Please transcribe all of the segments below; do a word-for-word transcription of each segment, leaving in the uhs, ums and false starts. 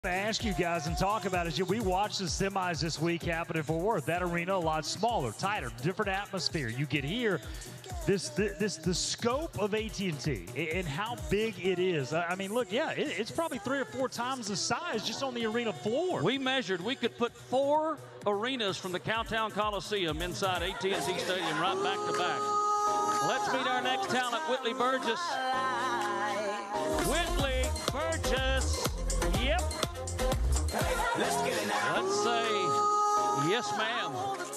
To ask you guys and talk about is we watched the semis this week happen in Fort Worth. That arena a lot smaller, tighter, different atmosphere. You get here, this this the scope of A T and T and how big it is. I mean, look, yeah, it, it's probably three or four times the size just on the arena floor. We measured. We could put four arenas from the Cowtown Coliseum inside A T and T Stadium right back to back. Let's meet our next talent, Whitley Burgess. Whitley Burgess. Yep. Let's get it now. Let's say yes, ma'am.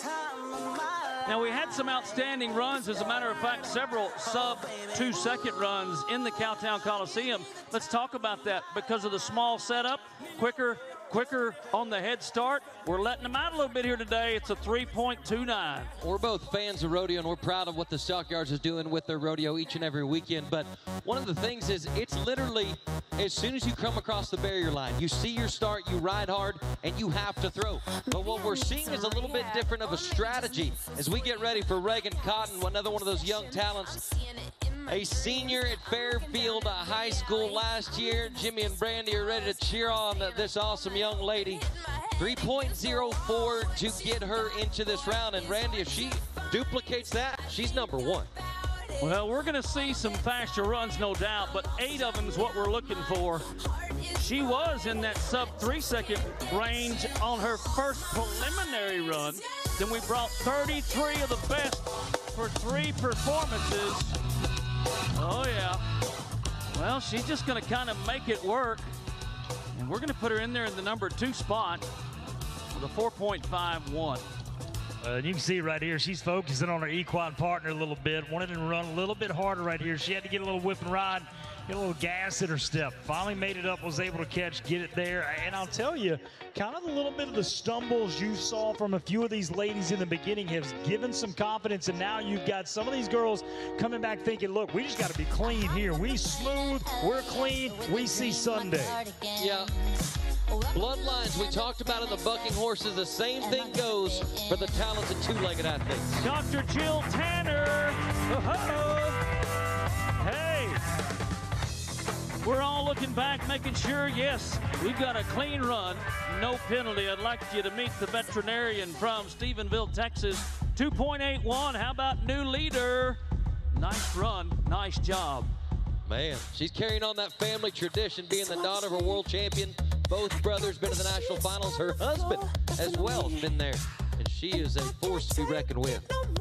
Now, we had some outstanding runs. As a matter of fact, several sub-two-second runs in the Cowtown Coliseum. Let's talk about that because of the small setup, quicker, quicker on the head start. We're letting them out a little bit here today. It's a three point two nine. We're both fans of rodeo, and we're proud of what the Stockyards is doing with their rodeo each and every weekend. But one of the things is it's literally as soon as you come across the barrier line, you see your start, you ride hard, and you have to throw. But what we're seeing is a little bit different of a strategy as we get ready for Reagan Cotton, another one of those young talents. A senior at Fairfield High School last year. Jimmy and Brandy are ready to cheer on this awesome young lady. three point oh four to get her into this round. And Randy, if she duplicates that, she's number one. Well, we're going to see some faster runs, no doubt, but eight of them is what we're looking for. She was in that sub-three-second range on her first preliminary run. Then we brought thirty-three of the best for three performances. Oh, yeah. Well, she's just going to kind of make it work. And we're going to put her in there in the number two spot with a four point five one. Uh, you can see right here, she's focusing on her equine partner a little bit. Wanted to run a little bit harder right here. She had to get a little whip and ride, get a little gas in her step. Finally made it up, was able to catch, get it there. And I'll tell you, kind of a little bit of the stumbles you saw from a few of these ladies in the beginning has given some confidence. And now you've got some of these girls coming back thinking, look, we just got to be clean here. We smooth, we're clean, we see Sunday. Yeah. Bloodlines we talked about in the bucking horses, the same thing goes for the talented two-legged athletes. Doctor Jill Tanner. Oh, hey. We're all looking back, making sure, yes, we've got a clean run, no penalty. I'd like you to meet the veterinarian from Stephenville, Texas. two point eight one, how about new leader? Nice run, nice job. Man, she's carrying on that family tradition, being the daughter of a world champion. Both brothers been to the national finals. Her husband as well has been there. And she is a force to be reckoned with.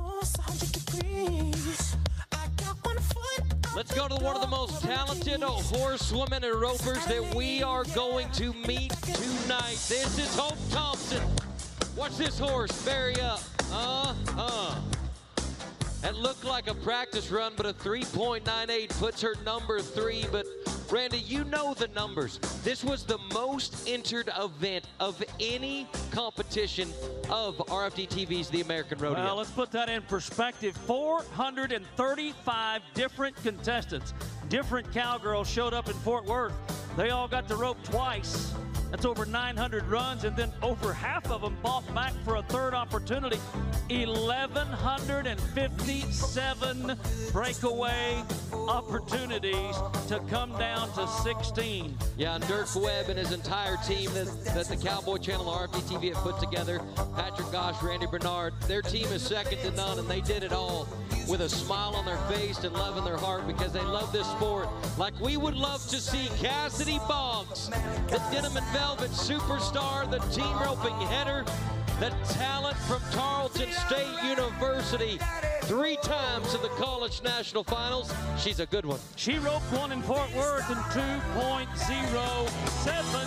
Let's go to one of the most talented horsewomen and ropers that we are going to meet tonight. This is Hope Thompson. Watch this horse bury up. Uh-huh. That looked like a practice run, but a three point nine eight puts her number three. But Randy, you know the numbers. This was the most entered event of any competition of R F D T V's The American Rodeo. Well, let's put that in perspective. four hundred thirty-five different contestants, different cowgirls showed up in Fort Worth. They all got the rope twice. That's over nine hundred runs, and then over half of them fought back for a third opportunity. eleven fifty-seven breakaway opportunities to come down to sixteen. Yeah, and Dirk Webb and his entire team that, that the Cowboy Channel R F D T V have put together, Patrick Gosh, Randy Bernard, their team is second to none, and they did it all with a smile on their face and love in their heart because they love this sport like we would love to see Cassidy Boggs, the denim and velvet superstar, the team roping header, the talent from Tarleton State University, three times in the college national finals. She's a good one. She roped one in Fort Worth in two point oh seven.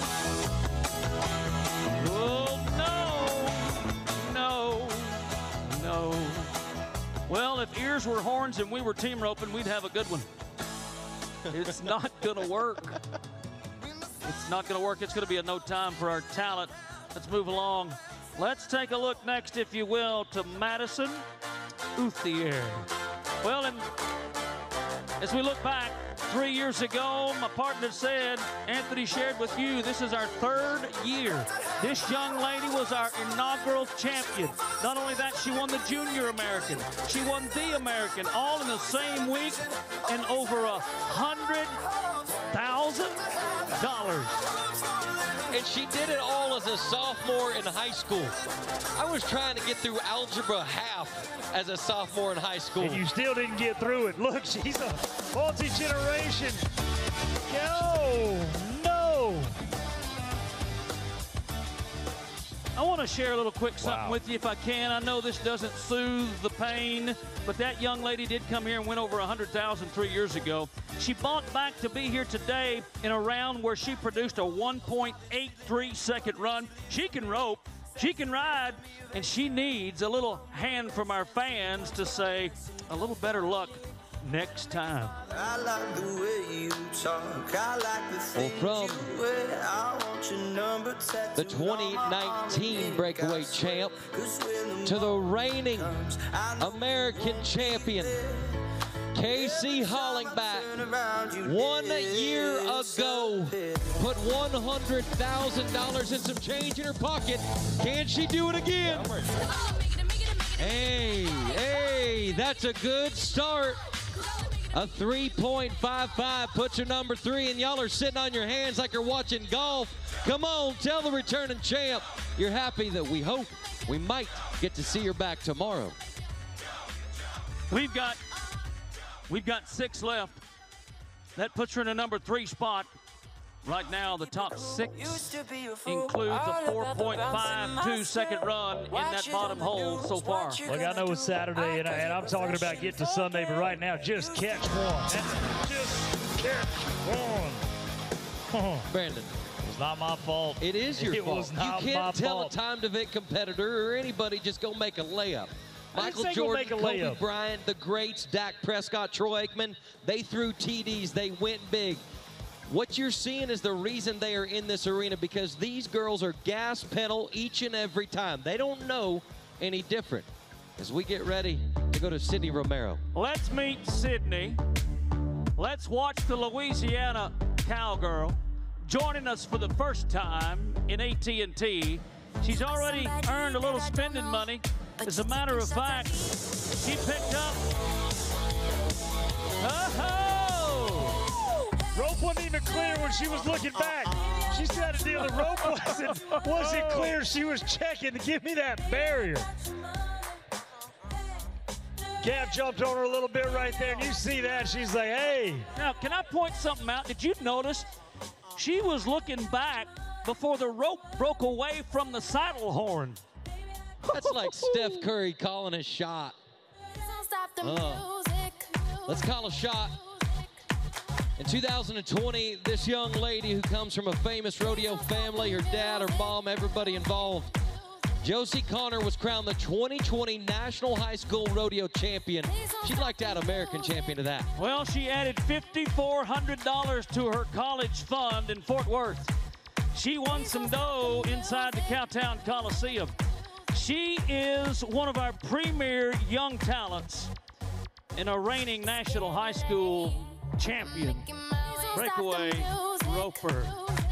Oh, no, no, no. Well, if ears were horns and we were team roping, we'd have a good one. It's not gonna work. It's not gonna work. It's gonna be a no time for our talent. Let's move along. Let's take a look next, if you will, to Madison Uthier. Well, and as we look back, three years ago, my partner said, Anthony shared with you, this is our third year. This young lady was our inaugural champion. Not only that, she won the Junior American. She won the American, all in the same week, and over a hundred thousand dollars. And she did it all as a sophomore in high school. I was trying to get through algebra half as a sophomore in high school. And you still didn't get through it. Look, she's a multi-generation. No, no. I want to share a little quick something Wow. with you if I can. I know this doesn't soothe the pain, but that young lady did come here and win over one hundred thousand three years ago. She bought back to be here today in a round where she produced a one point eight three second run. She can rope, she can ride, and she needs a little hand from our fans to say a little better luck next time. I like the way you talk. I like the things Well, from you wear. I want your number the tattooed twenty on my arm nineteen again. breakaway champ to the reigning American champion, Casey Hollingback, one year ago, put one hundred thousand dollars and some change in her pocket. Can she do it again? Hey, hey, that's a good start. A three point five five puts her number three, and y'all are sitting on your hands like you're watching golf. Come on, tell the returning champ you're happy that we hope we might get to see her back tomorrow. We've got we've got six left. That puts her in a number three spot. Right now, the top six includes a four point five two second run in that bottom hole so far. Look, I know it's Saturday, and, I, and I'm talking about getting to Sunday, but right now, just catch one. That's just catch one. Brandon, It was not my fault. it is your it fault. Was not You can't my tell fault. a timed event competitor or anybody just go make a layup. I didn't Michael say go Jordan, make a Kobe layup. Bryant, the greats, Dak Prescott, Troy Aikman, they threw T Ds, they went big. What you're seeing is the reason they are in this arena, because these girls are gas pedal each and every time. They don't know any different. As we get ready to go to Sydney Romero. Let's meet Sydney. Let's watch the Louisiana cowgirl joining us for the first time in A T and T. She's already earned a little spending money. As a matter of fact, she picked up. Oh-ho! Rope wasn't even clear when she was looking back. She said the deal. The rope wasn't, wasn't clear. She was checking to give me that barrier. Gav jumped on her a little bit right there, and you see that. She's like, hey. Now, can I point something out? Did you notice she was looking back before the rope broke away from the saddle horn? That's like Steph Curry calling a shot. Uh, let's call a shot. In two thousand twenty, this young lady who comes from a famous rodeo family, her dad, her mom, everybody involved, Josie Connor was crowned the twenty twenty National High School Rodeo Champion. She'd like to add American Champion to that. Well, she added five thousand four hundred dollars to her college fund in Fort Worth. She won some dough inside the Cowtown Coliseum. She is one of our premier young talents and a reigning National High School champion, breakaway roper.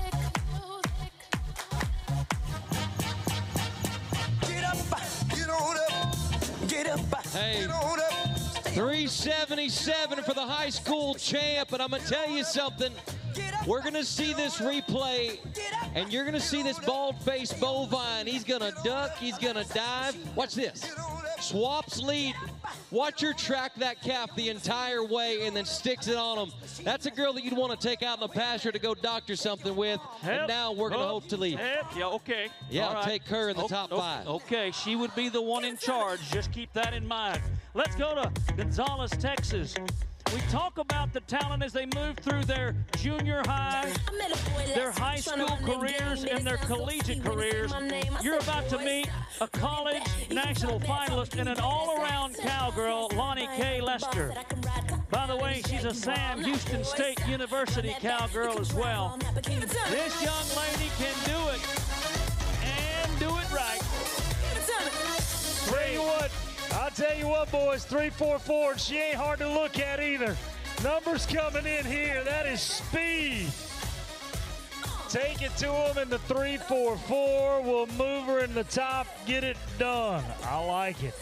Get up, get on up, get up, Hey. get on up. three seventy-seven for the high school champ, and I'm gonna tell you something. We're gonna see this replay, and you're gonna see this bald-faced bovine. He's gonna duck, he's gonna dive. Watch this. Swaps lead. Watch her track that calf the entire way and then sticks it on him. That's a girl that you'd want to take out in the pasture to go doctor something with. And Yep. now we're gonna Oh, hope to lead. yep. Yeah, okay. Yeah, All right. take her in the Oh, top oh, five. Okay, she would be the one in charge. Just keep that in mind. Let's go to Gonzales, Texas. We talk about the talent as they move through their junior high, their high school careers, and their collegiate careers. You're about to meet a college national finalist and an all-around cowgirl, Lonnie K. Lester. By the way, she's a Sam Houston State University cowgirl as well. This young lady can do it, and do it right. Tell you what, I'll tell you what, boys, three four four, and she ain't hard to look at either. Numbers coming in here. That is speed. Take it to him in the three four four. We'll move her in the top, get it done. I like it.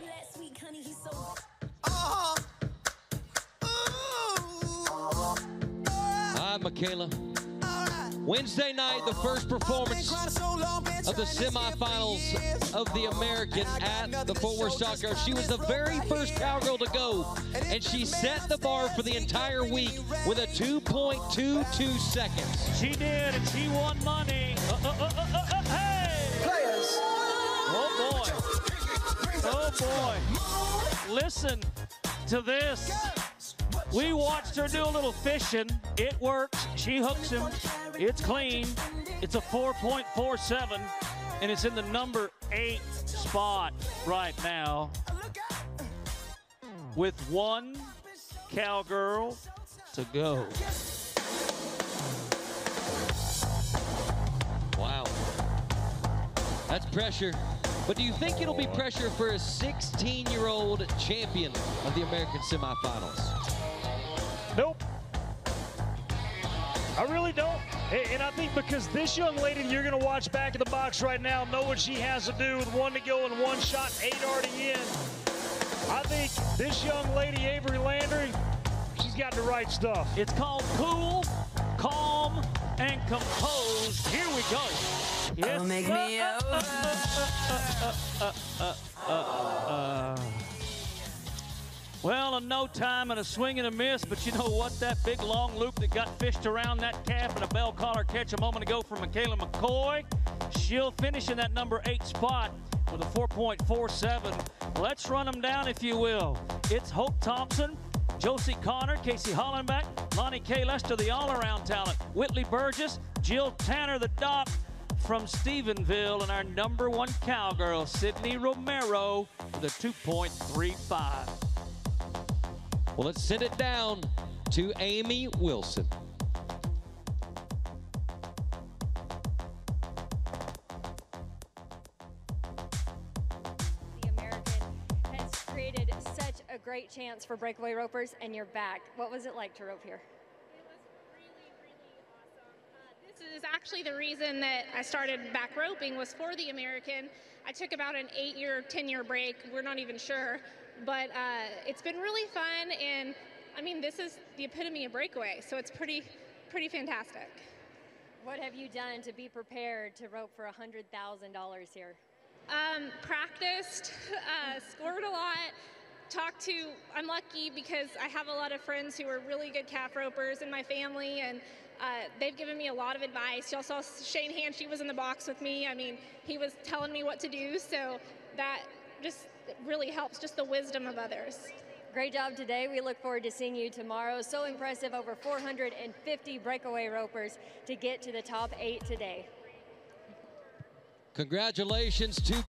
Uh-huh. Ooh. All right, Michaela. All right. Wednesday night, the first performance of the semifinals of the American at the Fort Worth Stockyards. She was the very first cowgirl to go, and she set the bar for the entire week with a two point two two seconds. She did, and she won money. Uh, uh, uh, uh, uh, uh, hey! Players. Oh, boy. Oh, boy. Listen to this. We watched her do a little fishing. It works. She hooks him. It's clean. It's a four point four seven, and it's in the number eight spot right now with one cowgirl to go. Wow. That's pressure. But do you think it'll be pressure for a sixteen-year-old champion of the American semifinals? Nope. I really don't. And I think because this young lady you're going to watch back in the box right now know what she has to do with one to go and one shot, eight already in. I think this young lady, Avery Landry, she's got the right stuff. It's called cool, calm, and composed. Here we go. Yes. Don't make me uh, over. uh, uh, uh, uh, uh, Well, in no time and a swing and a miss, but you know what? That big long loop that got fished around that calf and a bell collar catch a moment ago from Michaela McCoy, she'll finish in that number eight spot with a four point four seven. Let's run them down, if you will. It's Hope Thompson, Josie Connor, Casey Hollenbeck, Lonnie K. Lester, the all-around talent, Whitley Burgess, Jill Tanner, the doc from Stephenville, and our number one cowgirl, Sydney Romero, with a two point three five. Well, let's send it down to Amy Wilson. The American has created such a great chance for breakaway ropers, and you're back. What was it like to rope here? It was really, really awesome. Uh, this is actually the reason that I started back roping was for the American. I took about an eight-year, ten-year break. We're not even sure. But uh, it's been really fun, and I mean, this is the epitome of breakaway, so it's pretty, pretty fantastic. What have you done to be prepared to rope for one hundred thousand dollars here? Um, practiced, uh, scored a lot, talked to, I'm lucky because I have a lot of friends who are really good calf ropers in my family, and uh, they've given me a lot of advice. Y'all saw Shane Hand, she was in the box with me. I mean, he was telling me what to do, so that just really helps, just the wisdom of others. Great job today. We look forward to seeing you tomorrow. So impressive, over four hundred fifty breakaway ropers to get to the top eight today. Congratulations to